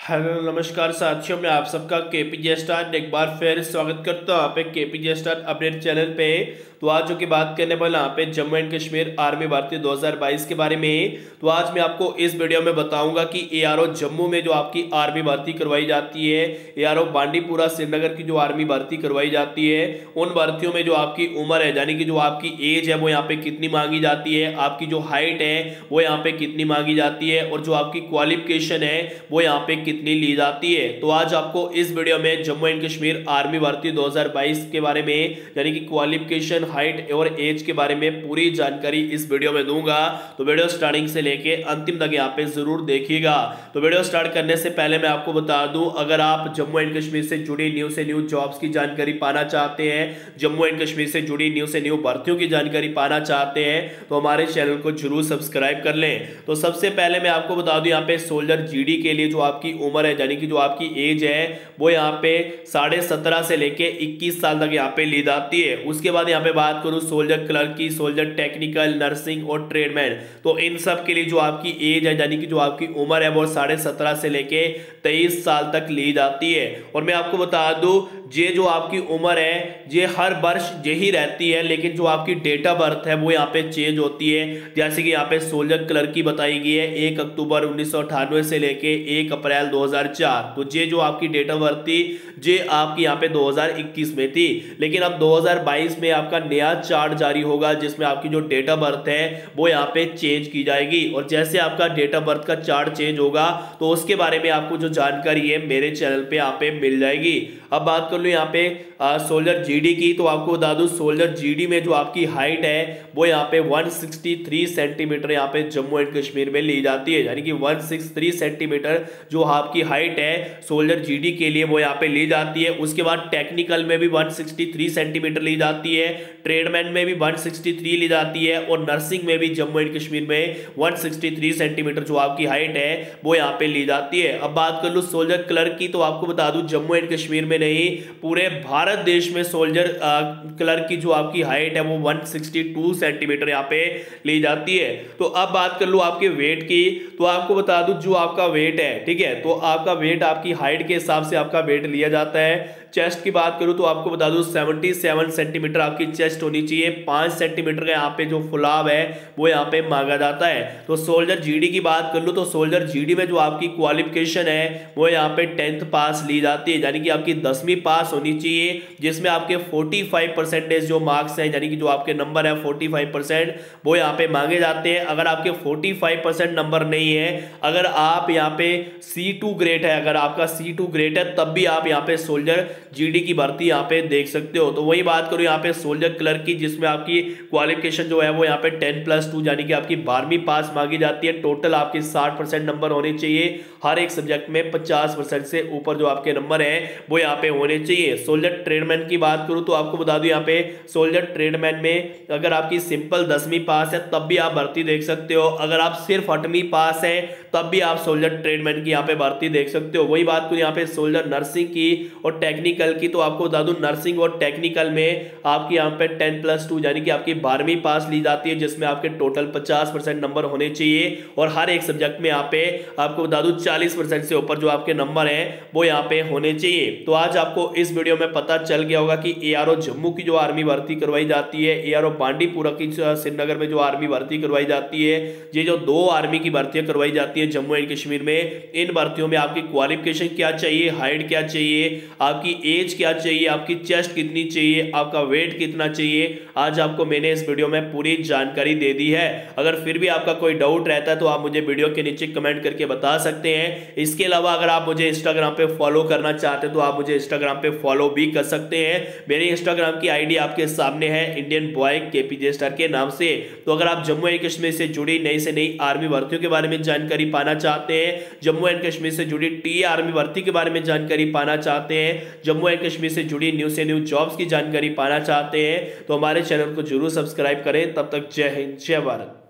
Hello नमस्कार साथियों, मैं आप सबका केपीजे स्टार एक बार फिर स्वागत करता हूँ आप केपीजे स्टार अपडेट चैनल पे। तो आज जो की बात करने वाला यहाँ पे जम्मू एंड कश्मीर आर्मी भर्ती 2022 के बारे में। तो आज मैं आपको इस वीडियो में बताऊंगा कि एआरओ जम्मू में जो आपकी आर्मी भर्ती करवाई जाती है, एआरओ बांडीपुरा श्रीनगर की जो आर्मी भर्ती करवाई जाती है, उन भर्तियों में जो आपकी उम्र है यानी कि जो आपकी एज है वो यहाँ पे कितनी मांगी जाती है, आपकी जो हाइट है वो यहाँ पे कितनी मांगी जाती है और जो आपकी क्वालिफिकेशन है वो यहाँ पे कितनी ली जाती है। तो आज आपको इस वीडियो में जम्मू एंड कश्मीर आर्मी भर्ती 2022 के बारे में यानी कि क्वालिफिकेशन, हाइट और एज के बारे में पूरी जानकारी इस वीडियो में दूंगा। तो वीडियो स्टार्टिंग से लेके अंतिम तक यहाँ पे जरूर देखिएगा। तो वीडियो स्टार्ट करने से पहले मैं आपको बता दूं, अगर आप जम्मू एंड कश्मीर से जुड़ी न्यू से न्यू जॉब्स की जानकारी पाना चाहते हैं, जम्मू एंड कश्मीर से जुड़ी न्यू से न्यू भर्तियों की जानकारी पाना चाहते हैं, तो हमारे चैनल को जरूर सब्सक्राइब कर लें। तो सबसे पहले मैं आपको बता दूं, यहाँ पे सोल्जर जीडी के लिए जो आपकी उम्र है यानी कि जो आपकी एज है वो यहाँ पे 17.5 से लेके 21 साल तक यहाँ पे ली जाती है। उसके बाद यहाँ पे बात करूं सोल्जर क्लर्क की, सोल्जर टेक्निकल, नर्सिंग और ट्रेडमैन, तो इन सब के लिए जो आपकी एज है यानी कि जो आपकी उम्र है वो 17.5 से लेके 23 साल तक ली जाती है। और मैं आपको बता दूं, ये जो आपकी उम्र है ये हर वर्ष यही रहती है, लेकिन जो आपकी डेट ऑफ बर्थ है वो यहाँ पे चेंज होती है। जैसे कि यहाँ पे सोल्जर क्लर्क की बताई गई है 1 अक्टूबर 1998 से लेके 1 अप्रैल 2004, तो ये जो आपकी डेट ऑफ बर्थ थी ये आपकी यहाँ पे 2021 में थी। लेकिन अब 2022 में आपका नया चार्ट जारी होगा जिसमें आपकी जो डेट ऑफ बर्थ है वो यहाँ पे चेंज की जाएगी। और जैसे आपका डेट ऑफ बर्थ का चार्ट चेंज होगा तो उसके बारे में आपको जो जानकारी है मेरे चैनल पे यहाँ पे मिल जाएगी। अब बात कर लो यहाँ पे सोल्जर जीडी की, तो आपको बता दूं सोल्जर जीडी में जो आपकी हाइट है वो यहाँ पे 163 सेंटीमीटर यहाँ पे जम्मू एंड कश्मीर में ली जाती है, यानी कि 163 सेंटीमीटर जो आपकी हाइट है सोल्जर जीडी के लिए वो यहाँ पे ली जाती है। उसके बाद टेक्निकल में भी 163 सेंटीमीटर ली जाती है, ट्रेडमैन में भी 163 ली जाती है और नर्सिंग में भी जम्मू एंड कश्मीर में 163 सेंटीमीटर जो आपकी हाइट है वो यहाँ पे ली जाती है। अब बात कर लूँ सोल्जर क्लर्क की, तो आपको बता दूं जम्मू एंड कश्मीर में नहीं पूरे भारत देश में सोल्जर क्लर्क की जो आपकी हाइट है वो 162 सेंटीमीटर यहाँ पे ली जाती है। तो अब बात कर लूँ आपके वेट की, तो आपको बता दूं जो आपका वेट है, ठीक है, तो आपका वेट आपकी हाइट के हिसाब से आपका वेट लिया जाता है। चेस्ट की बात करूं तो आपको बता दूं 77 सेंटीमीटर आपकी चेस्ट होनी चाहिए, 5 सेंटीमीटर का यहाँ पे जो फुलाव है वो यहाँ पे मांगा जाता है। तो सोल्जर जीडी की बात कर लूं तो सोल्जर जीडी में जो आपकी क्वालिफिकेशन है वो यहाँ पे 10th पास ली जाती है, यानी कि आपकी 10वीं पास होनी चाहिए, जिसमें आपके 45% जो मार्क्स हैं यानी कि जो आपके नंबर है 45% वो यहाँ पे मांगे जाते हैं। अगर आपके 45% नंबर नहीं है, अगर आप यहाँ पे C2 ग्रेड है, अगर आपका C2 ग्रेड है तब भी आप यहाँ पे सोल्जर जीडी की भर्ती यहाँ पे देख सकते हो। तो वही बात करूं यहाँ पे सोल्जर क्लर्क की, जिसमें आपकी क्वालिफिकेशन जो है वो यहाँ पे 10+2 यानी कि आपकी 12वीं पास मांगी जाती है। टोटल आपके 60% नंबर होने चाहिए, हर एक सब्जेक्ट में 50% से ऊपर जो आपके नंबर है वो यहाँ पे होने चाहिए। सोल्जर ट्रेडमैन की बात करूं तो आपको बता दूं यहाँ पे सोल्जर ट्रेडमैन में अगर आपकी सिंपल 10वीं पास है तब भी आप भर्ती देख सकते हो, अगर आप सिर्फ 8वीं पास है तब भी आप सोल्जर ट्रेडमैन की यहाँ पे भर्ती देख सकते हो। वही बात करूं यहाँ पे सोल्जर नर्सिंग की और टेक्निकल की, तो आपको बता दूं नर्सिंग और टेक्निकल में आपकी यहाँ पे 10+2 यानी कि आपकी 12वीं पास ली जाती है, जिसमें आपके टोटल 50% नंबर होने चाहिए और हर एक सब्जेक्ट में यहाँ पे आपको बता दूं 40% से ऊपर जो आपके नंबर हैं वो यहाँ पे होने चाहिए। तो आज आपको इस वीडियो में पता चल गया होगा कि एआरओ जम्मू की जो आर्मी भर्ती करवाई जाती है, एआरओ बांडीपुरा की श्रीनगर में जो आर्मी भर्ती करवाई जाती है, ये जो 2 आर्मी की भर्तियां करवाई जाती है जम्मू एंड कश्मीर में, इन भर्तियों में आपकी क्वालिफिकेशन क्या चाहिए, हाइट क्या चाहिए, आपकी एज क्या चाहिए, आपकी चेस्ट कितनी चाहिए, आपका वेट कितना चाहिए, आज आपको मैंने इस वीडियो में पूरी जानकारी दे दी है। अगर फिर भी आपका कोई डाउट रहता है तो आप मुझे वीडियो के नीचे कमेंट करके बता सकते हैं। इसके अलावा अगर आप मुझे इंस्टाग्राम पे फॉलो करना चाहते हैं तो आप मुझे इंस्टाग्राम पे फॉलो भी कर सकते हैं। मेरी इंस्टाग्राम की आईडी आपके सामने है, इंडियन बॉय केपीजे स्टार के नाम से। तो अगर आप जम्मू एंड कश्मीर से जुड़ी नई से नई आर्मी भर्तियों के बारे में जानकारी पाना चाहते हैं, जम्मू एंड कश्मीर से जुड़ी टी आर्मी भर्ती के बारे में जानकारी पाना चाहते हैं, जम्मू एंड कश्मीर से जुड़ी न्यू से न्यू जॉब्स की जानकारी पाना चाहते हैं, तो हमारे चैनल को जरूर सब्सक्राइब करें। तब तक जय हिंद, जय भारत।